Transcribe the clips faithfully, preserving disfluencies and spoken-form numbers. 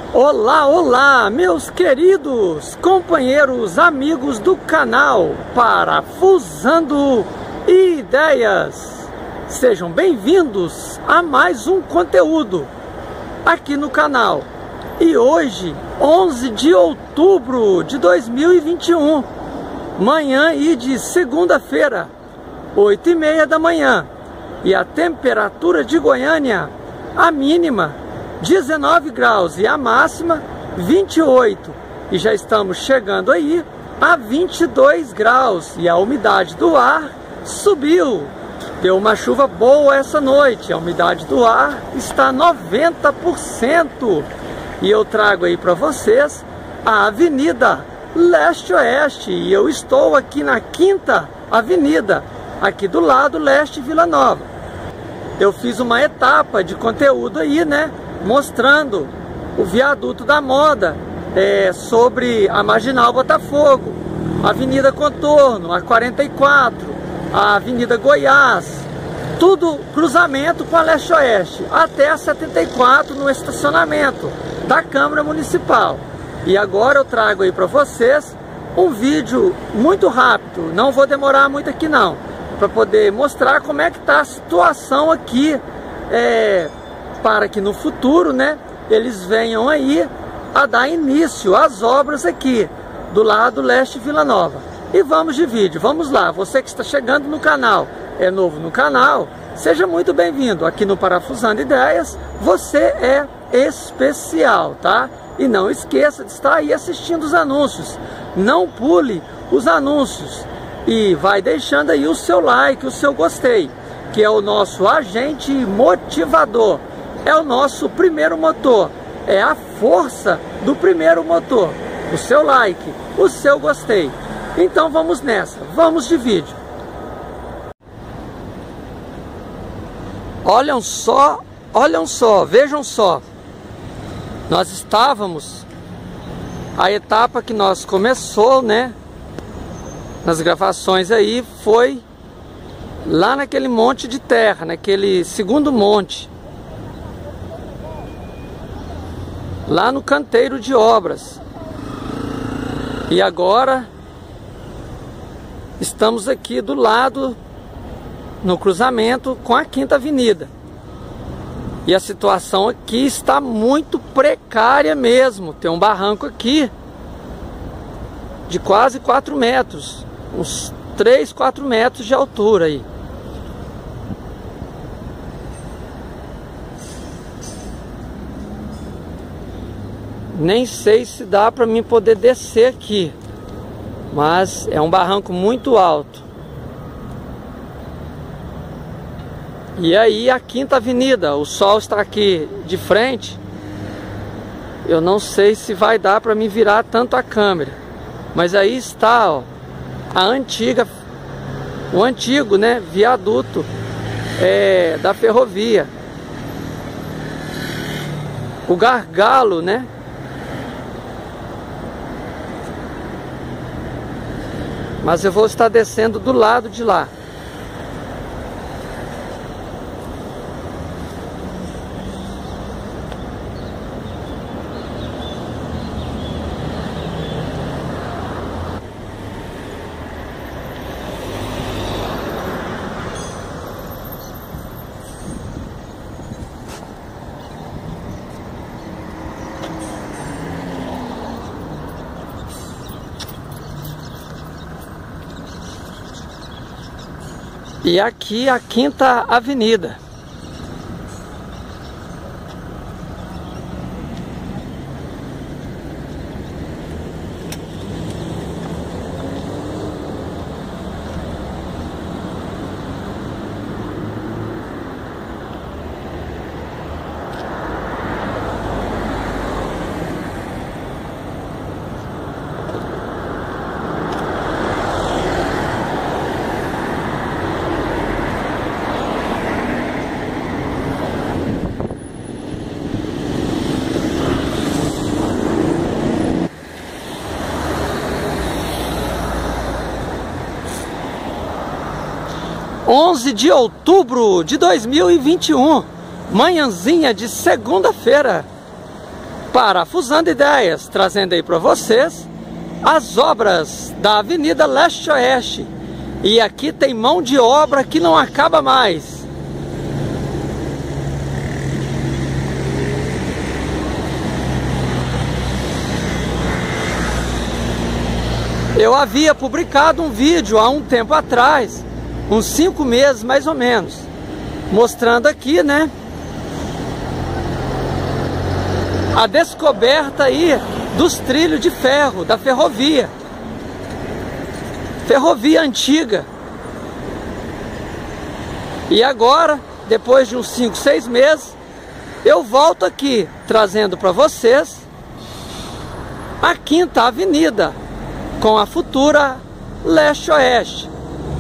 Olá, olá, meus queridos companheiros, amigos do canal Parafusando Ideias. Sejam bem-vindos a mais um conteúdo aqui no canal. E hoje, onze de outubro de dois mil e vinte e um, manhã e de segunda-feira, oito e meia da manhã. E a temperatura de Goiânia, a mínima dezenove graus e a máxima vinte e oito, e já estamos chegando aí a vinte e dois graus, e a umidade do ar subiu. Deu uma chuva boa essa noite, a umidade do ar está noventa por cento, e eu trago aí para vocês a Avenida Leste-Oeste, e eu estou aqui na Quinta Avenida, aqui do lado Leste Vila Nova. Eu fiz uma etapa de conteúdo aí, né, mostrando o viaduto da moda, é, sobre a Marginal Botafogo, a Avenida Contorno, a quarenta e quatro, a Avenida Goiás, tudo cruzamento com a Leste-Oeste, até a setenta e quatro no estacionamento da Câmara Municipal. E agora eu trago aí para vocês um vídeo muito rápido, não vou demorar muito aqui não, para poder mostrar como é que está a situação aqui, é, para que no futuro, né, eles venham aí a dar início às obras aqui do lado Leste Vila Nova. E vamos de vídeo, vamos lá. Você que está chegando no canal, é novo no canal, seja muito bem-vindo aqui no Parafusando Ideias. Você é especial, tá? E não esqueça de estar aí assistindo os anúncios, não pule os anúncios e vai deixando aí o seu like, o seu gostei, que é o nosso agente motivador. É o nosso primeiro motor, é a força do primeiro motor, o seu like, o seu gostei. Então vamos nessa, vamos de vídeo. Olham só, olham só, vejam só. Nós estávamos, a etapa que nós começou, né, nas gravações aí, foi lá naquele monte de terra, naquele segundo monte, lá no canteiro de obras. E agora estamos aqui do lado, no cruzamento com a Quinta Avenida. E a situação aqui está muito precária mesmo. Tem um barranco aqui de quase quatro metros, uns três, quatro metros de altura aí. Nem sei se dá para mim poder descer aqui, mas é um barranco muito alto. E aí a Quinta Avenida, o sol está aqui de frente. Eu não sei se vai dar para mim virar tanto a câmera, mas aí está, ó, a antiga, o antigo, né, viaduto é, da ferrovia, o gargalo, né? Mas eu vou estar descendo do lado de lá. E aqui a Quinta Avenida. onze de outubro de dois mil e vinte e um, manhãzinha de segunda-feira. Parafusando Ideias, trazendo aí para vocês as obras da Avenida Leste-Oeste. E aqui tem mão de obra que não acaba mais. Eu havia publicado um vídeo há um tempo atrás, uns cinco meses mais ou menos, mostrando aqui, né, a descoberta aí dos trilhos de ferro, da ferrovia. Ferrovia antiga. E agora, depois de uns cinco, seis meses, eu volto aqui trazendo para vocês a Quinta Avenida com a futura Leste-Oeste.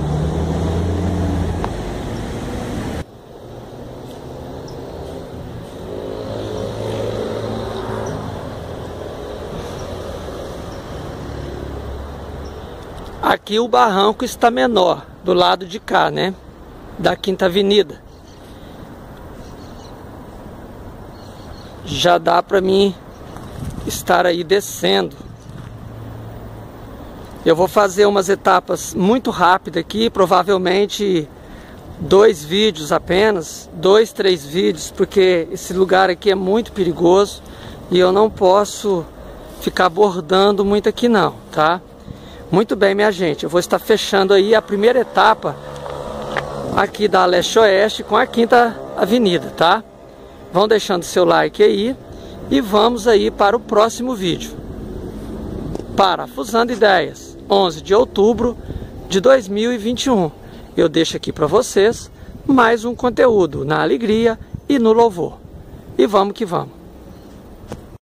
Aqui o barranco está menor, do lado de cá, né? Da Quinta Avenida. Já dá para mim estar aí descendo. Eu vou fazer umas etapas muito rápidas aqui, provavelmente dois vídeos apenas, dois, três vídeos, porque esse lugar aqui é muito perigoso e eu não posso ficar abordando muito aqui não, tá? Muito bem, minha gente, eu vou estar fechando aí a primeira etapa aqui da Leste-Oeste com a Quinta Avenida, tá? Vão deixando seu like aí e vamos aí para o próximo vídeo. Parafusando Ideias, onze de outubro de dois mil e vinte e um. Eu deixo aqui para vocês mais um conteúdo na alegria e no louvor. E vamos que vamos.